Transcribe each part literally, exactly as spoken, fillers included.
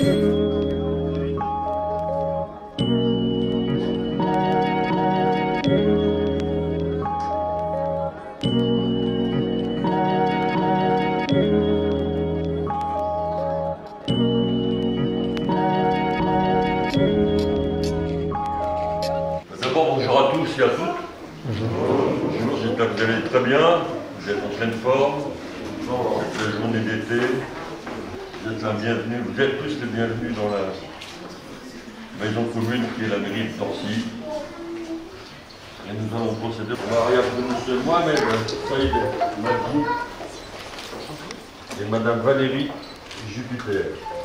D'abord, bonjour à tous et à toutes. Bonjour, j'espère que vous allez très bien, vous êtes en pleine forme, c'est la journée d'été, vous êtes la bienvenue, vous êtes tous les bienvenus dans la maison commune qui est la mairie de Torcy. Et nous allons procéder au mariage de monsieur Mohamed Saïd Madou et madame Valérie Jupiter.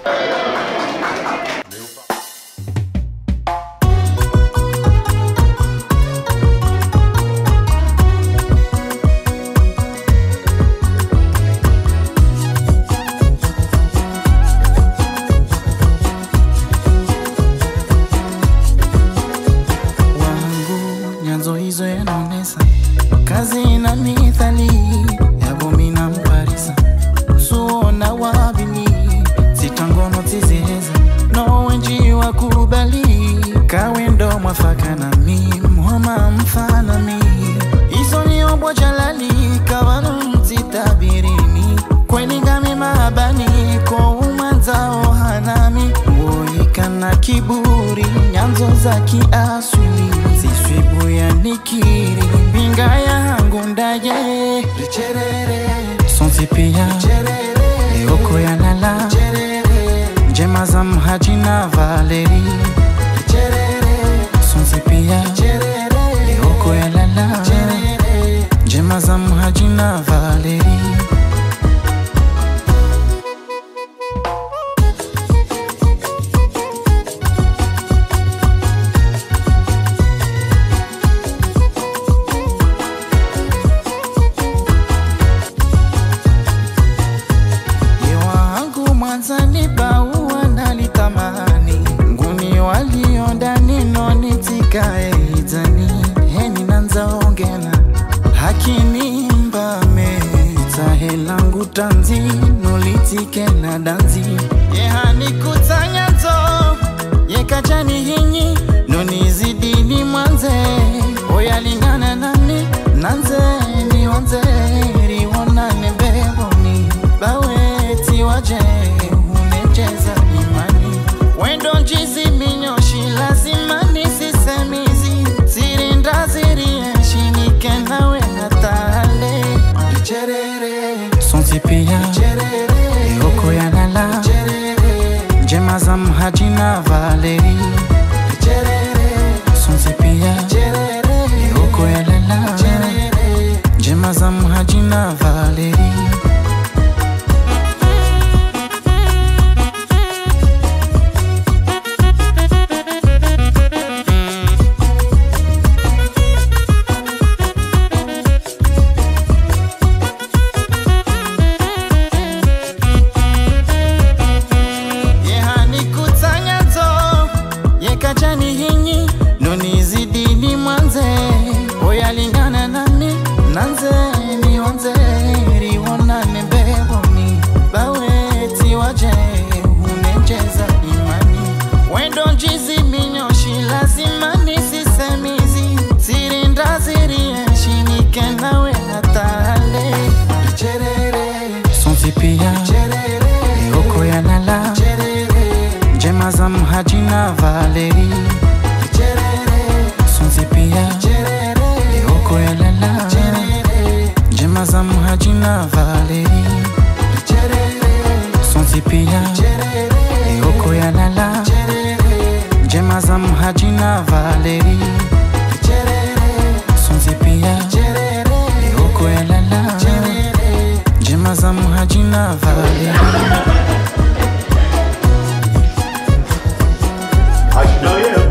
Kazi na mithali ya bumi na mparisa suona wabili zitangono tiziheza no wenji wa kubali kawendo mwafaka na mi muhama mfana mi iso ni obwa jalali kawano mtitabirini kweni gami mahabani kwa umanzao hanami uoika na kiburi nyanzo za kiasuli ziswibu ya nikiri Ngaya hangu ndaye Sonzipia Eoko ya nala Jema za mhajina Valeri Sonzipia Eoko ya nala Jema za mhajina Valeri Mwanzani baua nalitamani nguni waliondani nonitikae izani heni nanza ongena hakini mbame itahelangu tanzi nolitike na danzi yehani kutanya zo yekajani hinyi nonizidini mwanze oyalingana nani nanze ni wanze riwonane beboni baweti waje Wendo njizi minyoshi lazima nisisemizi Zirinda zirienshi nikenawe natale Sonzipia Eoko ya nala Jema za mhajina Valeri Sonzipia Eoko ya nala Jema za mhajina Valeri Kajani hinyi nonizidini mwanze oyalingana nami nanze ni wanze riwonane beboni baweti waje unenjeza imani wendo njizi minyoshi lazima nisisemizi zirinda zirienshi nikenawe natale Sonzipia Eoko ya nala Jema za mhajina Valeri Sonzipia Eoko ya lala Jema za mhajina Valeri Sonzipia Eoko ya lala Jema za mhajina Valeri Sonzipia Eoko ya lala Jema za mhajina Valeri I should know you.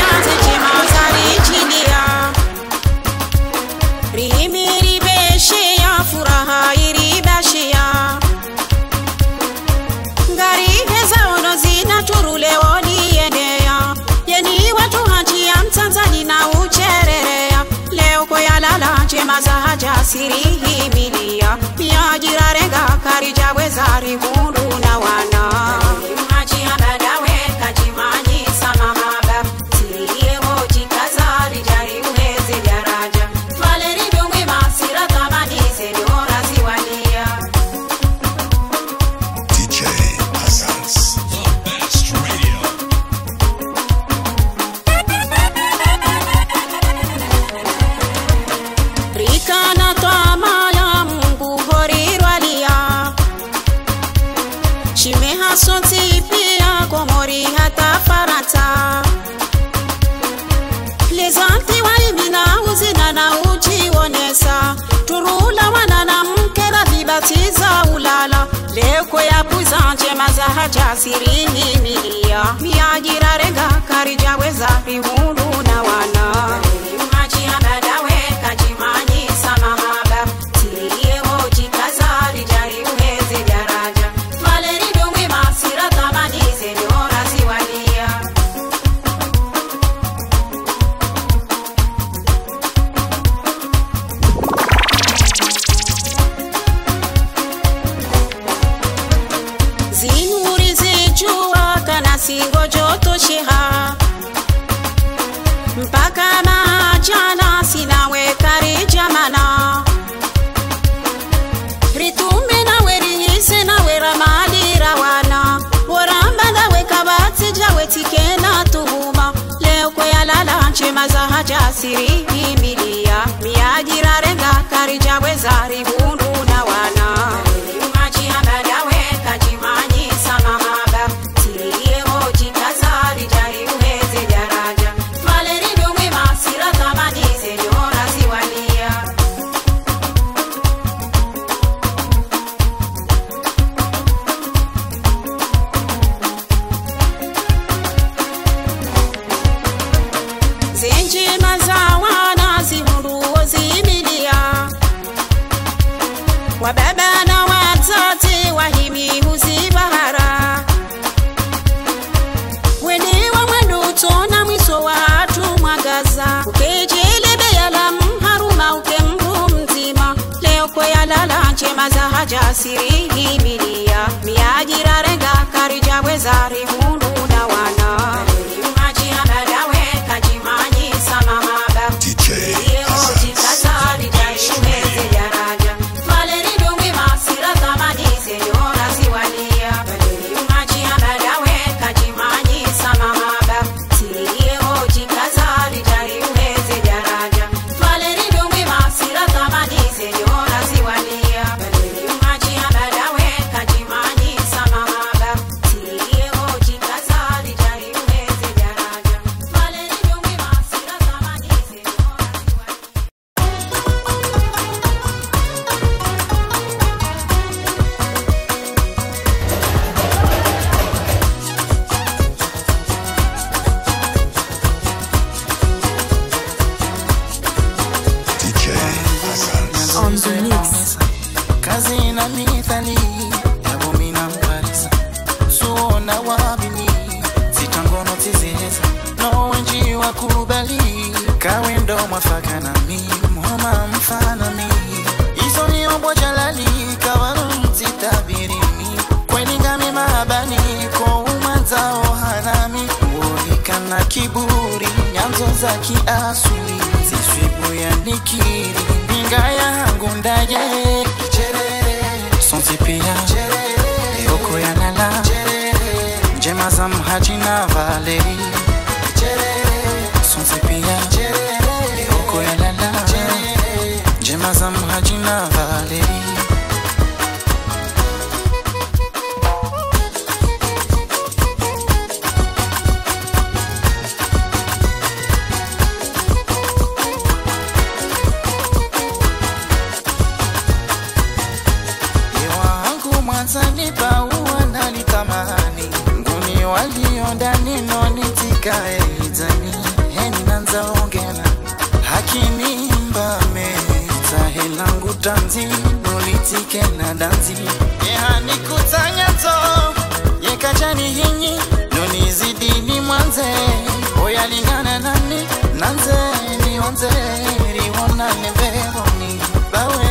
Rihimi ribe she siri himilia pia jirarenga karija wezari hundu na wana maji abadawe kajimanyi samahaba siri hoji kazari jari uweze daraja valeri dungwi masira tamani senora ziwalia D J Hassan's the best radio. Rikana tama ya Mungu horirwalia Shimeha sonti pia komori hata farata Plezanti wa imina uzina na ujionesa Turula wanana mkera vibatiza ulala Leko ya puzanje mazaha jasiri milia Miajira renga karija weza rihundu na wana Maji abadawe kajimanyi samahaba Siriye hoji kazari jari uweze daraja Valeri dungwi masira tamani senora ziwalia Zinuri zijua kana singo joto sheha Mpaka majana sinawe kari jamana Ritume nawe rihise nawe ramali rawana Waramba nawe kabati jawe tikena tuhuma Leo kwe alala nchema za haja siri himilia Miajira renga kari jawe zari hundu na wana Maji abadawe kajimanyi samahaba Siriye hoji kazari jari uweze daraja Valeri dungwi masira tamani senora ziwalia Zenji mazawana zihunduo zimilia Wababa na watati wahimi huzibahara Wenewa mwendo utona mwiso watu mwagaza Ukejele beyala mharuma ukembu mzima Leo kwe alala nchema za haja siri himilia Miajira renga karija wezari hundu na wana Maji abadawe kajimanyi samahaba D J Siriye hoji kazari jari uweze daraja Valeri dungwi masira tamani senora ziwalia Maji abadawe kajimanyi samahaba Siriye hoji kazari jari uweze daraja Valeri dungwi masira tamani senora ziwalia Maji abadawe kajimanyi samahaba Siriye hoji kazari jari uweze daraja Valeri dungwi masira tamani senora ziwalia D J Hassan's On the mix. Kazi na mithali Yabo mina mparisa Suona wabini Zitangono tizeza No wenji wa kubali Kawendo mwafaka na mi Muhama mfana mi Iso ni ombo jalali Kawaru mtitabiri mi Kweni ngami mahabani Kwa umazao hanami Uolikana kiburi Nyanzo za kiasuli Ziswibu ya nikiri Ngaya hangu ndaye Sonti pia Yoko ya nala Njema za mhaji na Valeri Sonti pia Yoko ya nala Njema za mhaji na Valeri walio ndani nitikae izani heni nanza ongena hakini mbame tahelangu tanzi nolitike na danzi yehani kutanya to yekachani hinyi nonizidini mwanze oyalingana nani nanze nionze riwona neveroni bawe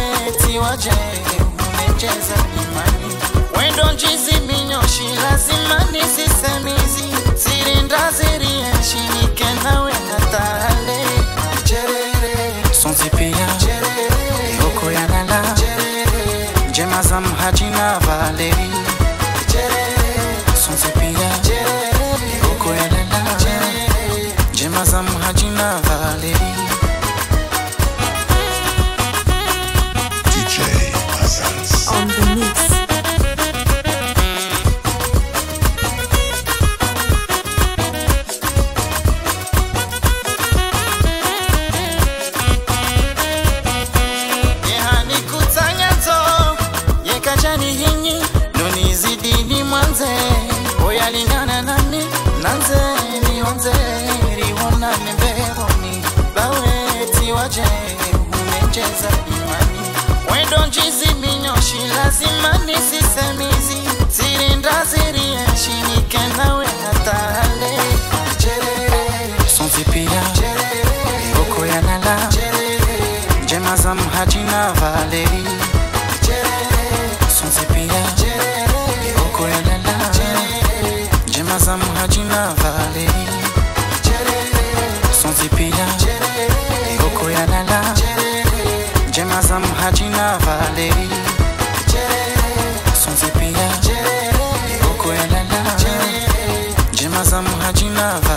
waje umecheza imani wendo njizi minyoshi lazima nisisemizi sirinda zirieshi nikenawe natale cherere sonzipia cherere oko ya nala cherere njema za mhajina valeri cherere sonzipia cherere oko ya nala cherere njema za mhajina valeri. On the mix. Yehani kutanyazo yekajani hinyi nonizidini mwanze oyalingana nami nanze nionze riwona nemberoni baweti waje umecheza imani wendo njizi minyoshi lazima nisisemizi zirinda zirieshi nikenawe natale cherere sonzipia cherere oko ya nala cherere njema za mhajina valeri cherere sonzipia cherere oko ya nala cherere njema za mhajina valeri cherere sonzipia cherere oko ya nala cherere njema za mhajina valeri cherere sonzipia cherere oko ya nala cherere njema za mhajina valeri.